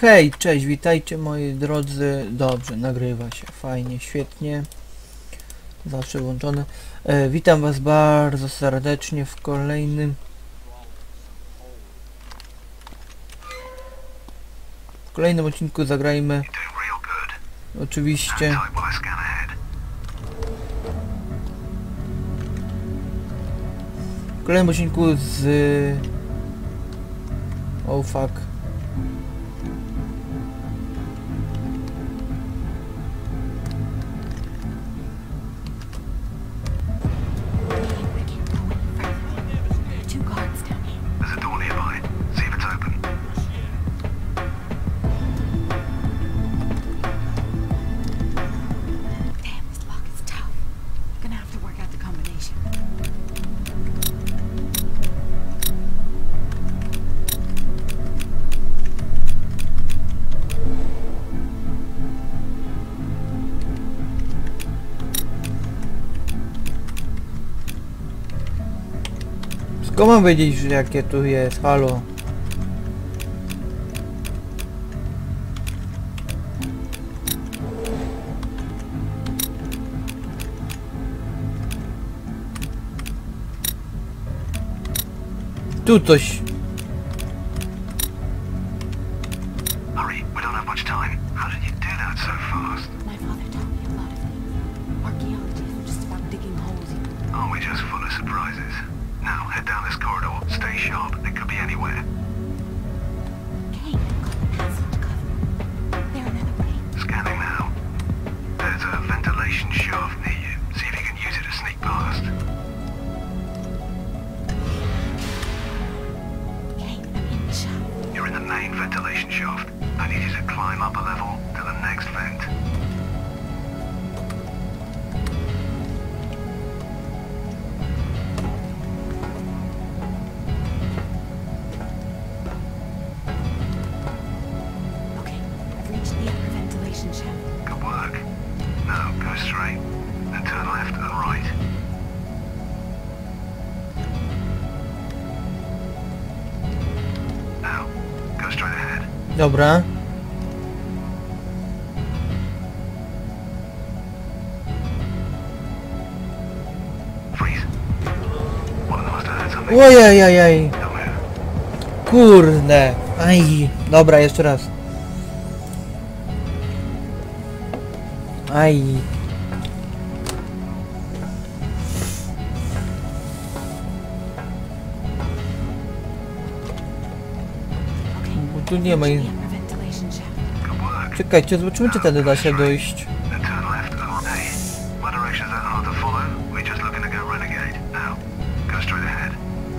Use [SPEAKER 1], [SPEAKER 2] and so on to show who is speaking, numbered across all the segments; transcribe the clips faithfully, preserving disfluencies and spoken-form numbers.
[SPEAKER 1] Hej, cześć, witajcie moi drodzy. Dobrze, nagrywa się, fajnie, świetnie. Zawsze włączone. E, witam was bardzo serdecznie w kolejnym... W kolejnym odcinku zagrajmy... Oczywiście... W kolejnym odcinku z... Oh fuck. Skąd mam wiedzieć, że jakie tu jest? Halo? Tu coś.
[SPEAKER 2] Hurry, we don't have much time. How did you do that so fast?
[SPEAKER 3] My father taught me a lot of things. Archaeology isn't just about digging holes.
[SPEAKER 2] Aren't we just full of surprises? Now, head down this corridor. Stay sharp. It could be anywhere.
[SPEAKER 3] Kane got the passage covered. There another way.
[SPEAKER 2] Scanning now. There's a ventilation shaft near you. See if you can use it to sneak past.
[SPEAKER 3] Kane, I'm in the shaft.
[SPEAKER 2] You're in the main ventilation shaft. I need you to climb up a level to the next vent.
[SPEAKER 3] Okay, I've reached the upper ventilation shaft.
[SPEAKER 2] Good work. Now, go straight. Then turn left and right. Now, go straight ahead.
[SPEAKER 1] Dobra.
[SPEAKER 2] Freeze. One of them must have heard something.
[SPEAKER 1] Ojajajaj.
[SPEAKER 2] Don't move.
[SPEAKER 1] Kurde. Aj. Dobra, jeszcze raz. Aj.
[SPEAKER 3] Okay,
[SPEAKER 1] Bo tu nie ma...
[SPEAKER 3] the upper ventilation shaft.
[SPEAKER 2] Good work.
[SPEAKER 1] Czekajcie, zobaczymy czy tędy da się dojść.
[SPEAKER 2] Then turn left and right. My directions that hard to follow. We're just looking to go renegade. Now, go straight ahead.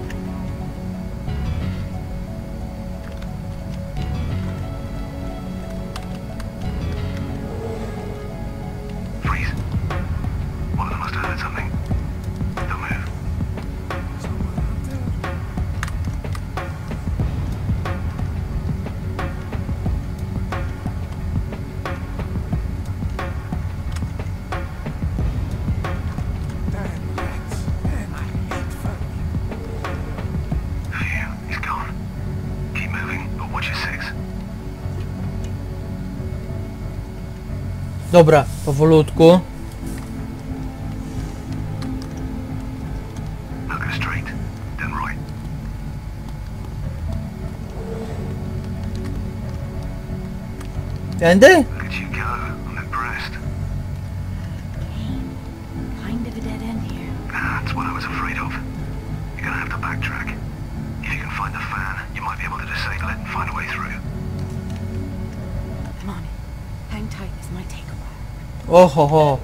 [SPEAKER 2] Freeze. One of them must have heard something. Don't move. Phew, he's gone. Keep moving, but watch your six.
[SPEAKER 1] Dobra, powolutku.
[SPEAKER 2] Now go straight, then right.
[SPEAKER 1] Tędy?
[SPEAKER 2] Look at you go. I'm impressed.
[SPEAKER 3] Kane, kind of a dead end here.
[SPEAKER 2] That's what I was afraid of. You're gonna have to backtrack. If you can find the fan, you might be able to disable it and find a way through.
[SPEAKER 3] I'm on it. Hang tight, this might take a while.
[SPEAKER 1] Oho ho.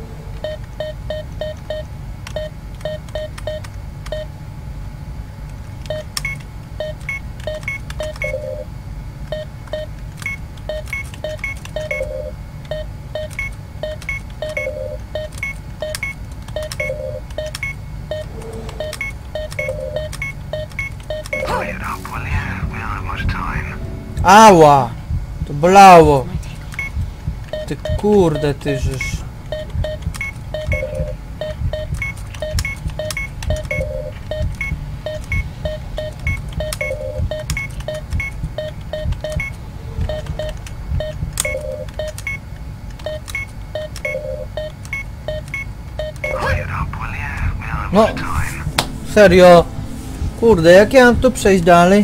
[SPEAKER 2] Hurry it up, will you? We don't have much time.
[SPEAKER 1] Ała! To bolało.
[SPEAKER 3] Might take a while.
[SPEAKER 1] Ty kurde, ty żeż. No, serio. Kurde, jak ja mam tu przejść dalej?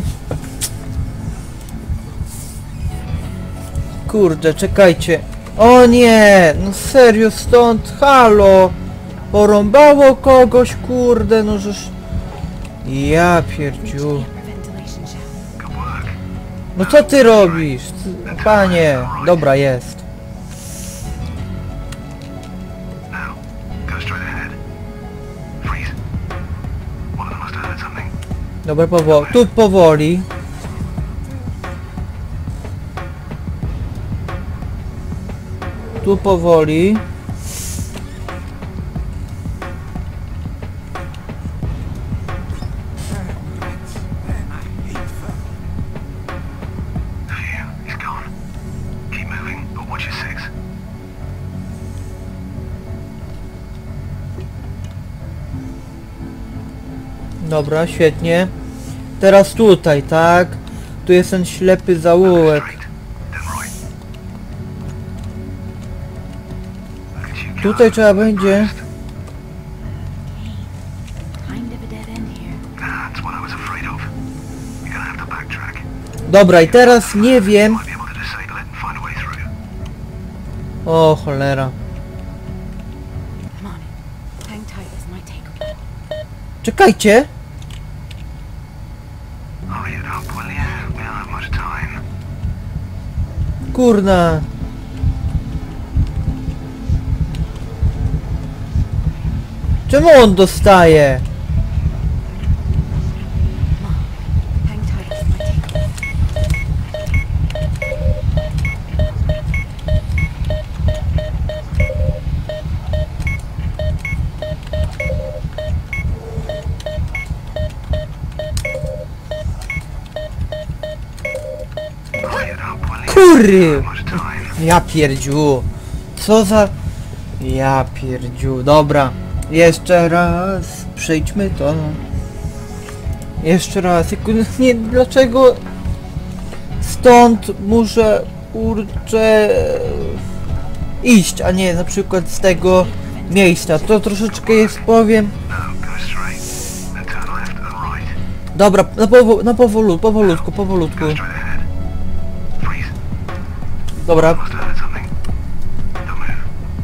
[SPEAKER 1] Kurde, czekajcie. O nie, no serio stąd, halo. Porąbało kogoś, kurde, no żeż... Ja pierdziu.
[SPEAKER 3] Ventilation shaft.
[SPEAKER 2] Good work.
[SPEAKER 1] No co ty robisz? Ty- Panie, dobra jest.
[SPEAKER 2] Now, go straight ahead. Freeze. One of them must have heard something.
[SPEAKER 1] Dobra, powoli. Tu powoli. Tu powoli.
[SPEAKER 2] Phew, he's gone. Keep moving, but watch your six.
[SPEAKER 1] Dobra, świetnie. Teraz tutaj, tak? Tu jest ten ślepy zaułek.
[SPEAKER 2] Straight, then right. Look at you go.
[SPEAKER 1] Tutaj trzeba będzie...
[SPEAKER 3] Kind of a dead end here.
[SPEAKER 2] That's what I was afraid of. You're gonna have to backtrack.
[SPEAKER 1] Dobra, i teraz nie wiem...
[SPEAKER 2] Might be able to disable it and find a way through.
[SPEAKER 1] O cholera.
[SPEAKER 3] Come on. Hang tight, this might take a while.
[SPEAKER 1] Czekajcie!
[SPEAKER 2] Hurry it up, will you? We don't have much time.
[SPEAKER 1] Kurna. Czemu on dostaje?
[SPEAKER 3] Hang tight, this might take a while.
[SPEAKER 2] Hurry it up, will you?
[SPEAKER 1] Kury!
[SPEAKER 2] Much time.
[SPEAKER 1] Ja pierdziu. Co za... Ja pierdziu. Dobra. Jeszcze raz. Przejdźmy to. Jeszcze raz. Jaku- Nie, dlaczego... Stąd muszę... Kurczę... Iść, a nie na przykład z tego miejsca. To troszeczkę jest, powiem...
[SPEAKER 2] No, go straight. Then turn left and right.
[SPEAKER 1] Dobra, na, powo na powolu powolutku, powolutku.
[SPEAKER 2] Go straight ahead. Freeze.
[SPEAKER 1] Dobra,
[SPEAKER 2] Must have heard something. Don't move.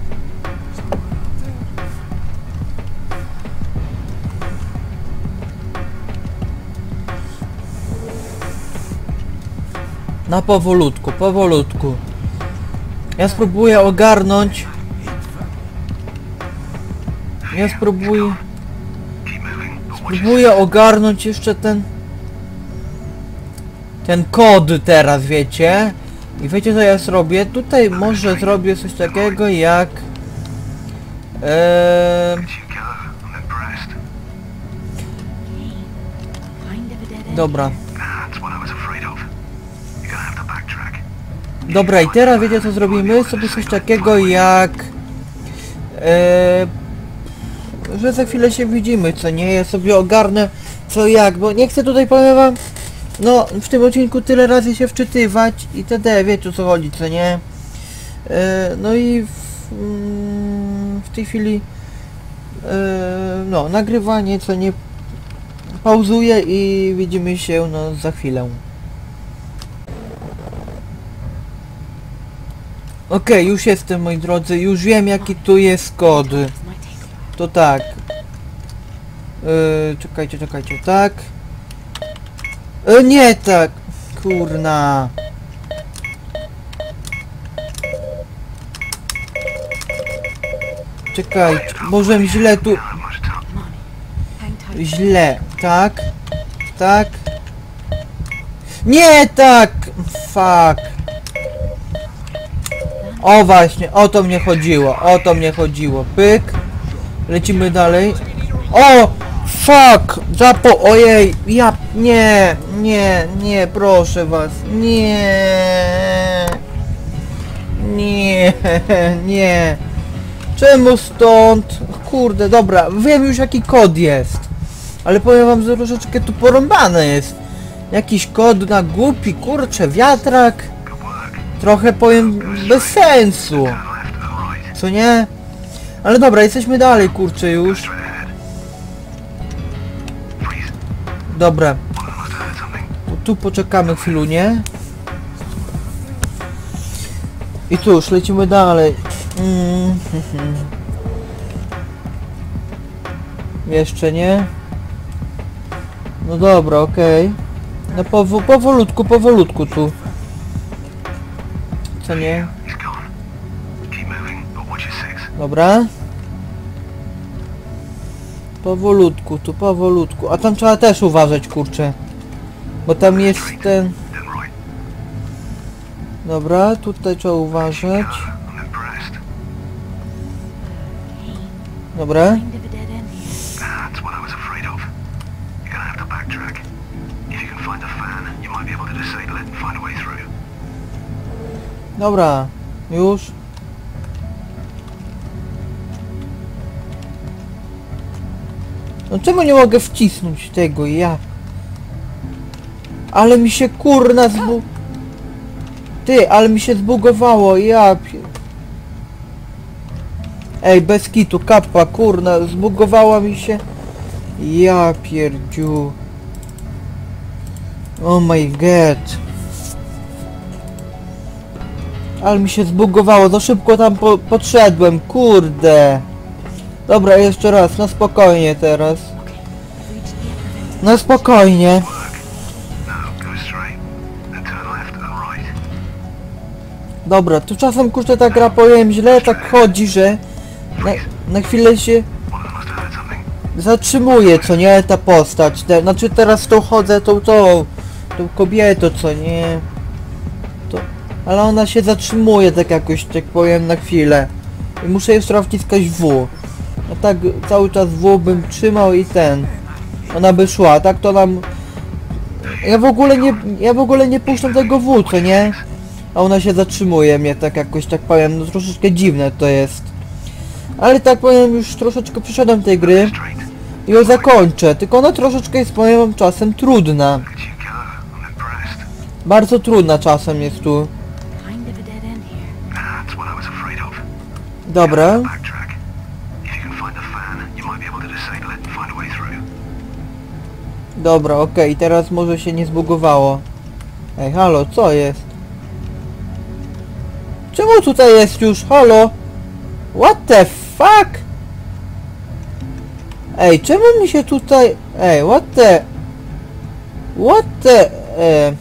[SPEAKER 1] na powolutku, powolutku. Ja spróbuję ogarnąć. Ja spróbuję...
[SPEAKER 2] Keep moving, but watch your
[SPEAKER 1] Spróbuję ogarnąć jeszcze ten... Ten kod teraz, wiecie? I wiecie co ja zrobię? Tutaj może zrobię coś takiego jak... Eee,
[SPEAKER 2] Let you go, and then pressed.
[SPEAKER 3] Kind of a dead end.
[SPEAKER 1] dobra.
[SPEAKER 2] That's what I was afraid of. You're gonna have to backtrack.
[SPEAKER 1] Dobra, i teraz wiecie co zrobimy? Sobie coś takiego jak... Eee, że za chwilę się widzimy, co nie? Ja sobie ogarnę co jak, bo nie chcę tutaj, powiem wam, no w tym odcinku tyle razy się wczytywać i td, wiecie o co chodzi, co nie? Eee, no i w, mm, w tej chwili eee, no, nagrywanie, co nie, pauzuję i widzimy się no za chwilę. Okej, już jestem, moi drodzy, już wiem jaki tu jest kod.
[SPEAKER 3] This might take a while.
[SPEAKER 1] To tak. Yy, czekajcie, czekajcie, tak. Yy, nie tak. Kurna. Czekajcie, może źle tu...
[SPEAKER 2] Don't have much time.
[SPEAKER 3] Come on. Hang tight.
[SPEAKER 1] Źle, tak. Tak. Nie tak! Fuck. O właśnie, o to mnie chodziło, o to mnie chodziło. Pyk. Lecimy dalej. O! Fuck! Zapo... Ojej! Ja... Nie! Nie! Nie! Proszę was! Nie! Nie! Nie! Czemu stąd? Kurde, dobra, wiem już jaki kod jest. Ale powiem wam, że troszeczkę tu porąbane jest. Jakiś kod na głupi, kurczę, wiatrak.
[SPEAKER 2] Good work.
[SPEAKER 1] Trochę powiem bez sensu.
[SPEAKER 2] Turn left and right.
[SPEAKER 1] Co nie? Ale dobra, jesteśmy dalej, kurczę już.
[SPEAKER 2] Straight ahead.
[SPEAKER 1] Dobra.
[SPEAKER 2] One of them must have heard something.
[SPEAKER 1] Tu, tu poczekamy chwilunię. I cóż, lecimy dalej. Mm, mhm. Jeszcze nie. No dobra, okej. No powo powolutku, powolutku tu. Co nie?
[SPEAKER 2] He's gone. Keep moving, but watch your six.
[SPEAKER 1] Dobra. Powolutku, tu powolutku. A tam trzeba też uważać, kurczę. Bo tam jest ten...
[SPEAKER 2] Then right.
[SPEAKER 1] Dobra, tutaj trzeba uważać.
[SPEAKER 2] I'm impressed.
[SPEAKER 1] Dobra.
[SPEAKER 3] Kind of a dead end here.
[SPEAKER 2] That's what I was afraid of. You're gonna have to backtrack. If you can find the fan, you might be able to disable it and find a way through.
[SPEAKER 1] Dobra. Już. No czemu nie mogę wcisnąć tego, ja? Ale mi się kurna zbu... Ty, ale mi się zbugowało, ja pie... Ej, bez kitu, kappa, kurna, zbugowała mi się... Ja pierdziu... Oh my god... Ale mi się zbugowało, za szybko tam po podszedłem, kurde... Dobra, jeszcze raz, na spokojnie teraz. Na spokojnie.
[SPEAKER 2] Now, go straight. Then turn left and right.
[SPEAKER 1] Dobra, tu czasem kurczę ta gra, powiem źle, tak chodzi, że na, na chwilę się
[SPEAKER 2] One of them must have heard something.
[SPEAKER 1] zatrzymuje, co nie, ta postać. Te, znaczy teraz tą chodzę, tą, tą, tą kobietą, co nie. To, ale ona się zatrzymuje tak jakoś, tak powiem, na chwilę. I muszę jeszcze wciskać W. A tak cały czas W bym trzymał i ten. Ona by szła, tak to nam... Ja w ogóle nie, ja w ogóle nie puszczam tego W, co nie? A ona się zatrzymuje mnie, tak jakoś, tak powiem, no troszeczkę dziwne to jest. Ale tak powiem, już troszeczkę przeszedłem tej gry
[SPEAKER 2] Straight.
[SPEAKER 1] i ją zakończę, tylko ona troszeczkę jest, powiem, czasem trudna.
[SPEAKER 2] Look at you go. I'm impressed.
[SPEAKER 1] Bardzo trudna czasem jest tu.
[SPEAKER 3] Kind of a dead end here.
[SPEAKER 2] That's what I was afraid of.
[SPEAKER 1] Dobra.
[SPEAKER 2] Backtrack. If you can find the fan, you might be able to disable it and find a way through.
[SPEAKER 1] Dobra, okej, teraz może się nie zbugowało. Ej, halo, co jest? Czemu tutaj jest już? Halo? What the fuck? Ej, czemu mi się tutaj... Ej, what the... What the... E...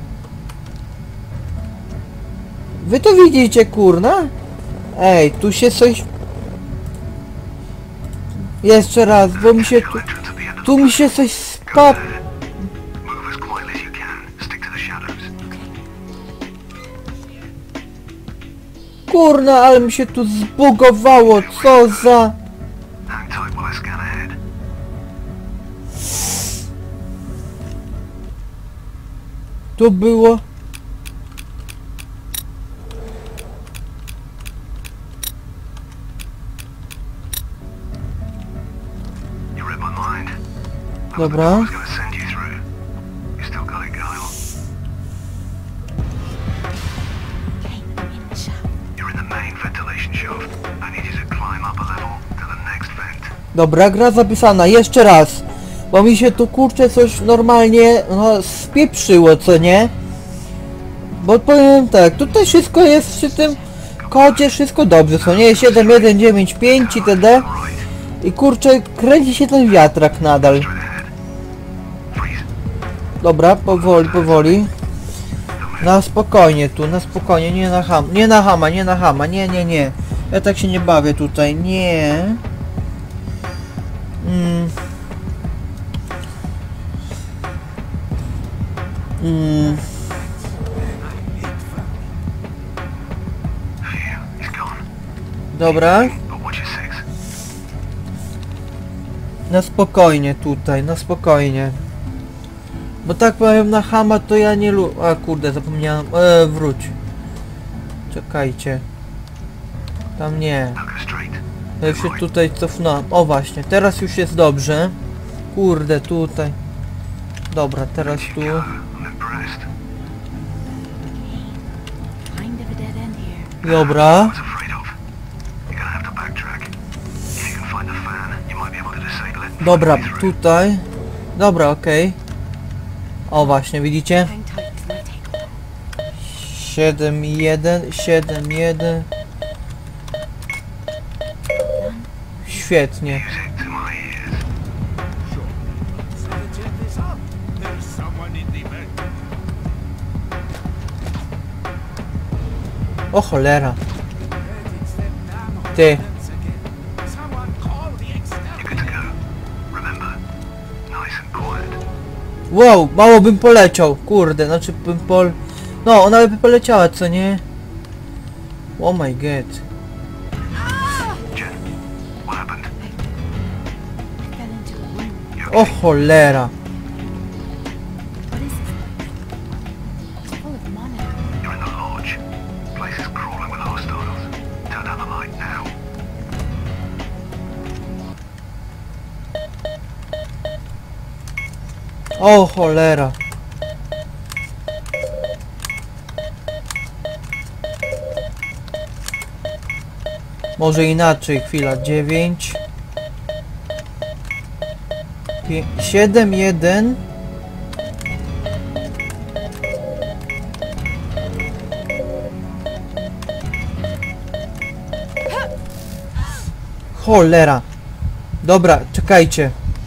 [SPEAKER 1] Wy to widzicie, kurna? Ej, tu się coś... Jeszcze raz, bo mi się tu...
[SPEAKER 2] Entrance at the end of
[SPEAKER 1] Tu mi się coś spa...
[SPEAKER 2] Move as quietly as you can. Stick to the shadows.
[SPEAKER 1] Kurna, ale mi się tu zbugowało, co za...
[SPEAKER 2] Hang tight while I scan ahead.
[SPEAKER 1] Tu było...
[SPEAKER 2] You read my mind. I
[SPEAKER 1] Dobra.
[SPEAKER 2] was going to send you through. You still got it, Guile.
[SPEAKER 3] Okay, I'm in the shaft.
[SPEAKER 2] You're in the main ventilation shaft. I need you to climb up a level to the next vent.
[SPEAKER 1] Dobra, gra zapisana, jeszcze raz. Bo mi się tu kurczę coś normalnie, no, spieprzyło, co nie? Bo powiem tak, tutaj wszystko jest przy tym kodzie, wszystko dobrze, co nie? siedem jeden dziewięć pięć itd.
[SPEAKER 2] Right.
[SPEAKER 1] I kurczę, kręci się ten wiatrak nadal.
[SPEAKER 2] Straight ahead. Freeze.
[SPEAKER 1] Dobra, powoli, powoli. Na spokojnie tu, na spokojnie, nie na ham, nie na hama, nie na hama, nie, nie, nie. Ja tak się nie bawię tutaj, nie. Mm. Mm.
[SPEAKER 2] Phew, he's gone.
[SPEAKER 1] Dobra,
[SPEAKER 2] But watch your six.
[SPEAKER 1] na spokojnie tutaj, na spokojnie. Bo tak powiem, na hama to ja nie lu... A kurde, zapomniałem, e, wróć. Czekajcie. Tam nie.
[SPEAKER 2] Now go straight.
[SPEAKER 1] Ja się tutaj cofnąłem. O właśnie, teraz już jest dobrze. Kurde, tutaj. Dobra, teraz tu.
[SPEAKER 2] Go. I'm impressed.
[SPEAKER 3] Kind of a dead end here.
[SPEAKER 1] Dobra.
[SPEAKER 2] I was afraid of. You're gonna have to backtrack. If you can find the fan, you might be able to disable it. and find a
[SPEAKER 1] Dobra,
[SPEAKER 2] way through.
[SPEAKER 1] tutaj. Dobra, okej. O właśnie, widzicie?
[SPEAKER 3] Hang tight, it's gonna take a while.
[SPEAKER 1] siedem jeden, siedem jeden. Świetnie.
[SPEAKER 2] Music to my ears.
[SPEAKER 4] So the jet is up. There's someone in the vent.
[SPEAKER 1] O cholera.
[SPEAKER 4] It's them nano
[SPEAKER 1] Ty.
[SPEAKER 4] vents again. Someone call the
[SPEAKER 2] You're good to
[SPEAKER 4] exterminator.
[SPEAKER 2] go. Remember, nice and quiet.
[SPEAKER 1] Wow, mało bym poleciał. Kurde, znaczy bym pol... No, ona by poleciała, co nie? Oh my god.
[SPEAKER 2] Jen, what happened?
[SPEAKER 3] I fell into a room.
[SPEAKER 2] You
[SPEAKER 1] O
[SPEAKER 2] okay?
[SPEAKER 1] cholera.
[SPEAKER 3] What is this place? It's full of monitors.
[SPEAKER 2] You're in the lodge. Place is crawling with hostiles. Turn out the light now.
[SPEAKER 1] O cholera. Może inaczej, chwila. dziewięć. siedem jeden. Cholera. Dobra, czekajcie.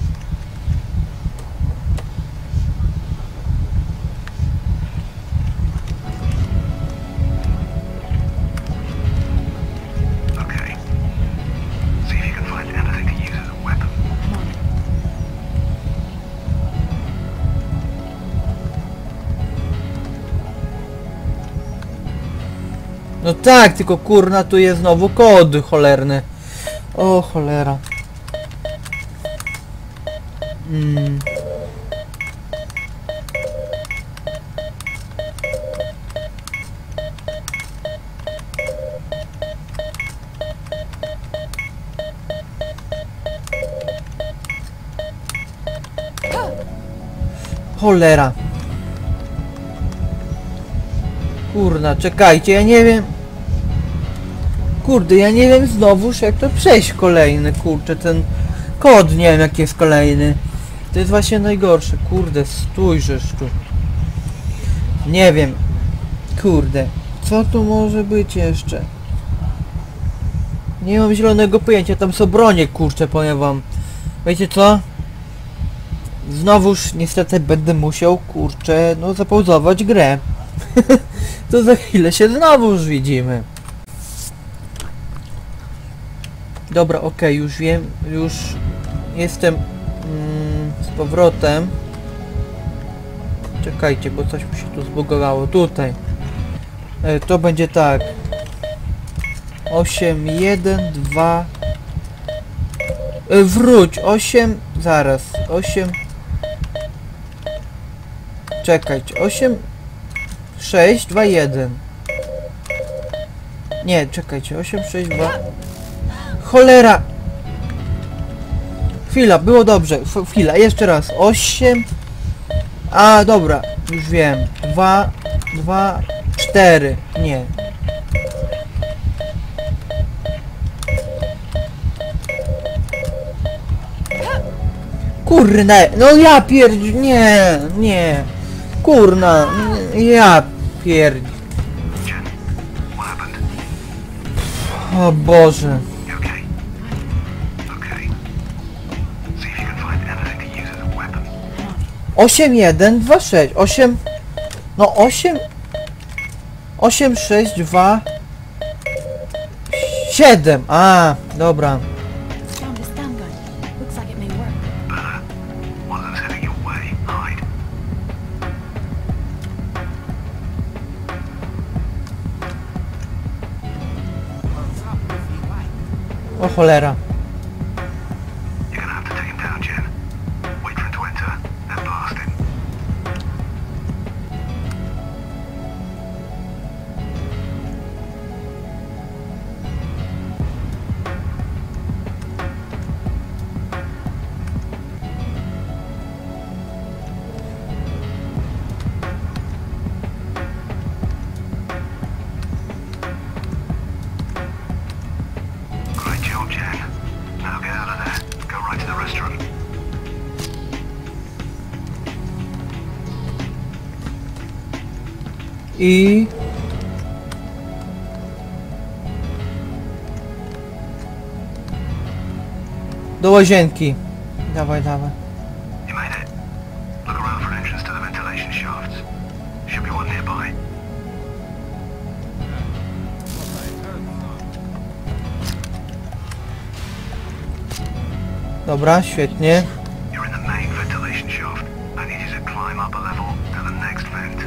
[SPEAKER 2] Okay. See if you can find anything to use as a weapon.
[SPEAKER 3] I'm on it.
[SPEAKER 1] No tak, tylko kurna tu jest znowu kod cholerny. O cholera. Mm. Cholera. Kurna, czekajcie, ja nie wiem. Kurde, ja nie wiem znowuż jak to przejść kolejny, kurczę, ten kod nie wiem jaki jest kolejny. To jest właśnie najgorsze, kurde, stójrzesz tu. Nie wiem. Kurde, co tu może być jeszcze? Nie mam zielonego pojęcia, tam są bronie, kurczę, powiem wam. Wiecie co? Znowuż niestety będę musiał, kurczę, no zapauzować grę. To za chwilę się znowuż widzimy. Dobra, okej, już wiem, już jestem mm, z powrotem. Czekajcie, bo coś mi się tu zbugowało. Tutaj. E, to będzie tak. osiem, jeden, dwa. E, wróć, osiem, zaraz. osiem. Czekajcie, osiem, sześć, dwa, jeden. Nie, czekajcie, osiem, sześć, dwa. Cholera! Chwila, było dobrze. F chwila, jeszcze raz. osiem. A, dobra, już wiem. dwa, dwa, cztery. Nie. Kurde, no ja pierdź, nie, nie. Kurna, ja pierdź.
[SPEAKER 2] Jen, what happened?
[SPEAKER 1] O Boże.
[SPEAKER 2] You okay? Okay. See if you can find anything to use as a weapon.
[SPEAKER 1] osiem, jeden, dwa, sześć. osiem. No osiem. osiem, sześć, dwa. siedem. A, dobra.
[SPEAKER 3] Found a stun gun. Looks like it may work.
[SPEAKER 2] Better. One of them's heading your way. Hide.
[SPEAKER 4] What's up if you like?
[SPEAKER 1] O cholera.
[SPEAKER 2] You're gonna have to take him down, Jen. Wait for him to enter, then blast him. Great job, Jen.
[SPEAKER 1] I... do łazienki. Dawaj, dawaj.
[SPEAKER 2] You made it. Look around for an entrance to the ventilation shafts. Should be one nearby.
[SPEAKER 1] Dobra, świetnie.
[SPEAKER 2] You're in the main ventilation shaft. I need you to climb up a level to the next vent.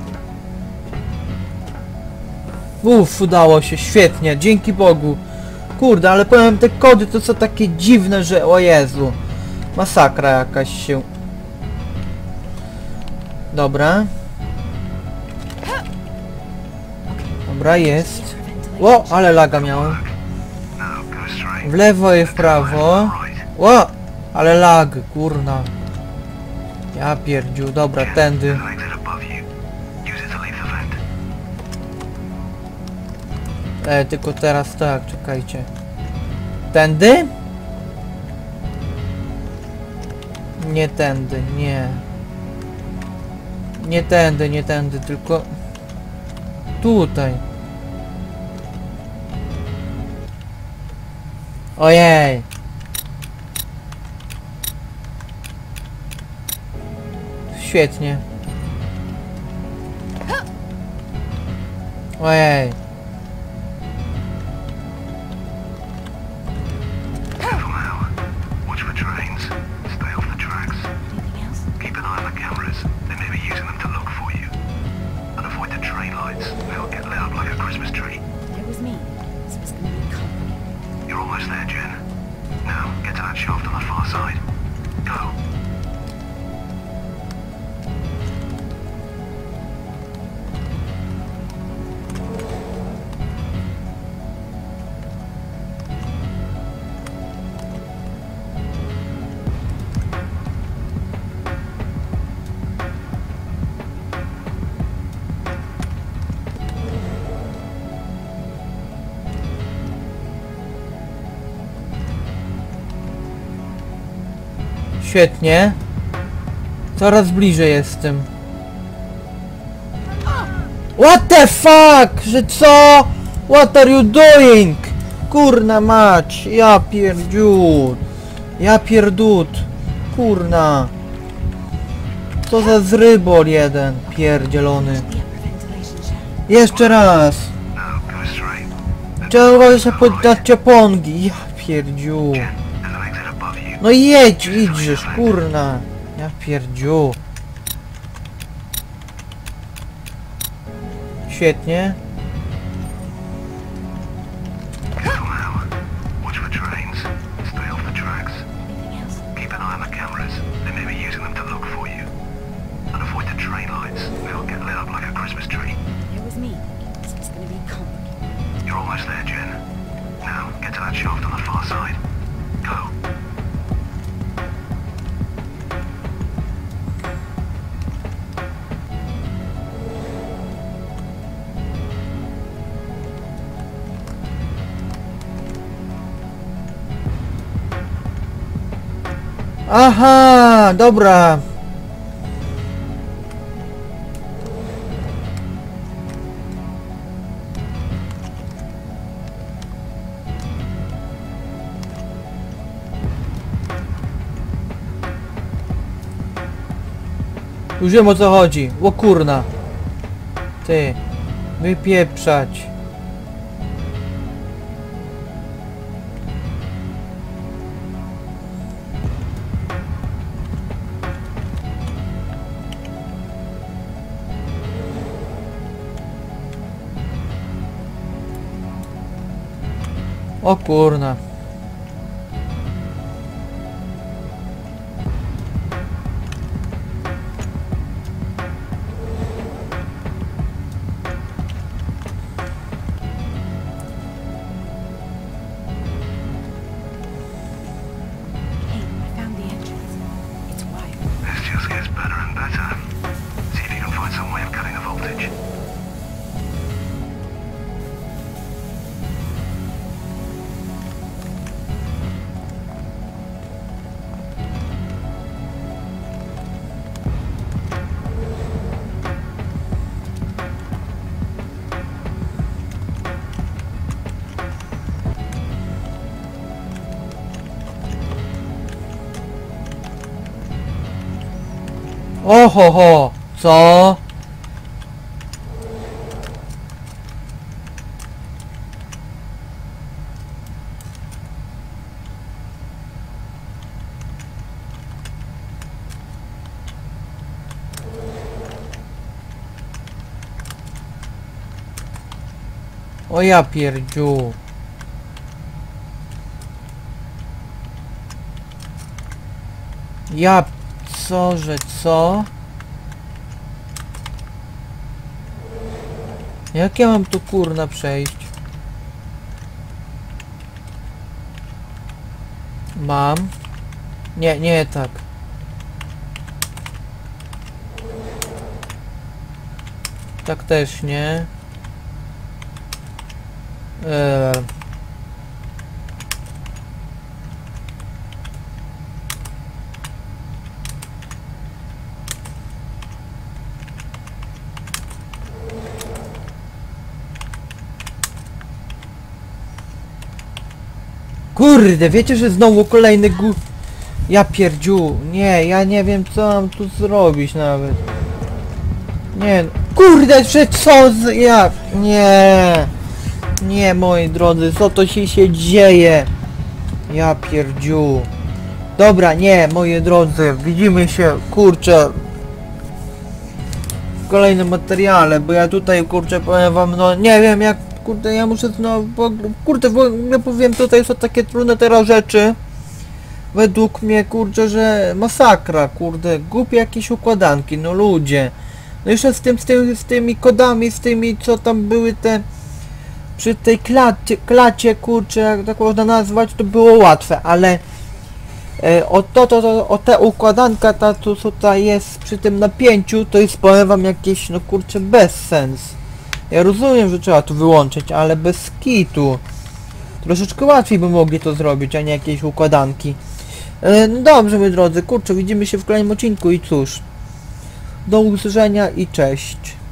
[SPEAKER 1] Uff, udało się, świetnie, dzięki Bogu. Kurde, ale powiem, te kody to są takie dziwne, że o Jezu. Masakra jakaś się. Dobra. Dobra, jest. O, ale laga miałem.
[SPEAKER 2] Now go straight.
[SPEAKER 1] W lewo i w prawo. O, ale lag, kurna. Ja pierdziu, dobra, tędy.
[SPEAKER 2] There's an exit above you. Use it to leave the vent.
[SPEAKER 1] E, tylko teraz tak, czekajcie. Tędy? Nie tędy, nie. Nie tędy, nie tędy, tylko... tutaj. Ojej. Świetnie. Ojej.
[SPEAKER 2] Careful now. Watch for trains. Stay off the tracks.
[SPEAKER 3] Anything else?
[SPEAKER 2] Keep an eye on the cameras. They may be using them to look for you. And avoid the train lights. They'll get lit up like a Christmas tree.
[SPEAKER 3] It was me. This was gonna be company.
[SPEAKER 2] You're almost there, Jen. Now, get to that shaft on the far side. Go.
[SPEAKER 1] Świetnie. Coraz bliżej jestem. What the fuck? Że co? What are you doing? Kurna mać. Ja pierdziut. Ja pierdut. Kurna. Co za zrybol jeden. Pierdzielony.
[SPEAKER 3] The upper ventilation shaft.
[SPEAKER 1] Jeszcze raz.
[SPEAKER 2] Now, go straight.
[SPEAKER 1] Trzeba się poddać ciapongi. Ja pierdziu.
[SPEAKER 2] Jen, there's an exit above you.
[SPEAKER 1] No jedź, idźesz, kurna. Ja pierdziu. Świetnie.
[SPEAKER 2] Careful now. Watch for trains. Stay off the tracks.
[SPEAKER 3] Anything else?
[SPEAKER 2] Keep an eye on the cameras. They may be using them to look for you. And avoid the train lights. They'll get lit up like a Christmas tree.
[SPEAKER 3] It was me. This was gonna be company.
[SPEAKER 2] You're almost there, Jen. Now, get to that shaft on the far side. Go.
[SPEAKER 1] Aha, dobra. Już wiem, o co chodzi. O kurna. Ty. Wypieprzać. O kurna.
[SPEAKER 3] Hey, I found the entrance. It's wide.
[SPEAKER 2] This just gets better and better. See if you can find some way of cutting the voltage.
[SPEAKER 1] Oho ho, co? O ja pierdziu. Ja co, że co? Jak ja mam tu kurna przejść? Mam. Nie, nie tak. Tak też nie. Eee. Kurde, wiecie, że znowu kolejny gu... Ja pierdziu. Nie, ja nie wiem co mam tu zrobić nawet. Nie, kurde, że co z... Ja... Nie. Nie, moi drodzy, co to się, się dzieje? Ja pierdziu. Dobra, nie, moi drodzy, widzimy się, kurczę, w kolejnym materiale, bo ja tutaj, kurczę, powiem wam, no nie wiem jak, kurde, ja muszę, no, bo, kurde, w ogóle powiem, tutaj są takie trudne teraz rzeczy. Według mnie, kurczę, że masakra, kurde, głupie jakieś układanki, no ludzie. No jeszcze z tym, z tym, z tymi kodami, z tymi, co tam były te... Przy tej klacie, klacie, kurczę, jak tak można nazwać, to było łatwe, ale e, o to, to, to, o ta układanka, ta tu tutaj jest przy tym napięciu, to jest, powiem wam, jakieś, no kurczę, bezsens. Ja rozumiem, że trzeba to wyłączyć, ale bez kitu. Troszeczkę łatwiej by mogli to zrobić, a nie jakieś układanki. E, no dobrze, moi drodzy, kurczę, widzimy się w kolejnym odcinku i cóż. Do usłyszenia i cześć.